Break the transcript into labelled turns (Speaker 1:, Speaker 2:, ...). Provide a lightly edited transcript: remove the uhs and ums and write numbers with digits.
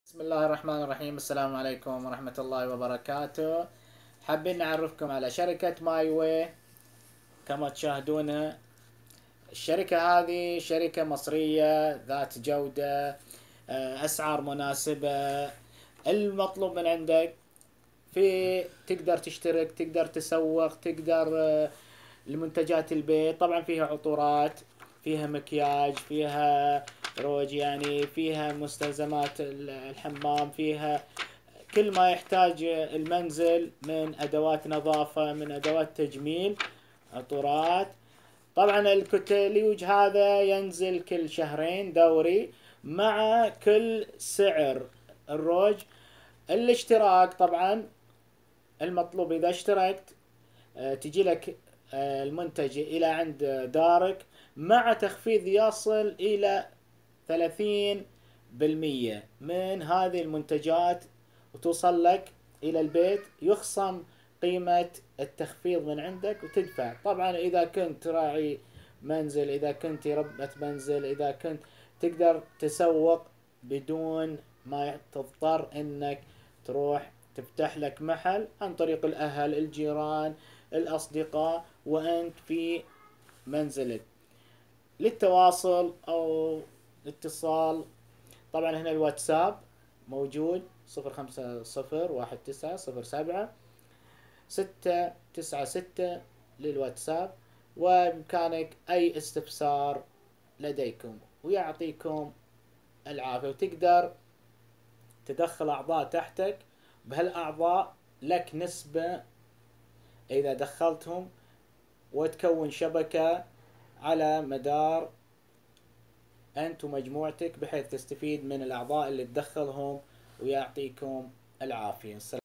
Speaker 1: بسم الله الرحمن الرحيم. السلام عليكم ورحمة الله وبركاته. حابين نعرفكم على شركة ماي واي. كما تشاهدونها، الشركة هذه شركة مصرية ذات جودة، أسعار مناسبة. المطلوب من عندك تقدر تشترك، تقدر تسوق، تقدر لمنتجات البيت. طبعا فيها عطورات، فيها مكياج، فيها روج، يعني فيها مستلزمات الحمام، فيها كل ما يحتاج المنزل من أدوات نظافة، من أدوات تجميل، عطورات. طبعا الكتالوج هذا ينزل كل شهرين دوري مع كل سعر الروج. الاشتراك طبعا المطلوب إذا اشتركت تجي لك المنتج إلى عند دارك مع تخفيض يصل إلى 30% من هذه المنتجات، وتوصل لك إلى البيت. يخصم قيمة التخفيض من عندك وتدفع. طبعا إذا كنت راعي منزل، إذا كنت ربة منزل، إذا كنت تقدر تسوق بدون ما تضطر إنك تروح تفتح لك محل عن طريق الأهل، الجيران، الأصدقاء، وأنت في منزلك. للتواصل أو الاتصال طبعا هنا الواتساب موجود 051907 696 للواتساب. وبإمكانك أي استفسار لديكم، ويعطيكم العافية. وتقدر تدخل أعضاء تحتك، بهالأعضاء لك نسبة إذا دخلتهم، وتكون شبكة على مدار أنت ومجموعتك، بحيث تستفيد من الأعضاء اللي تدخلهم. ويعطيكم العافية.